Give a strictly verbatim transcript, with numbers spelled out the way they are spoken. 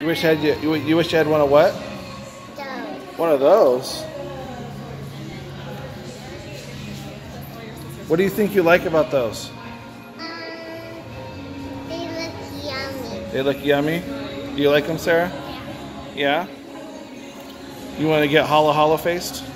You wish you had you, you you wish you had one of what? Those. One of those. What do you think you like about those? Um, they look yummy. They look yummy. Do you like them, Sarah? Yeah. Yeah? You want to get Hala Hala faced?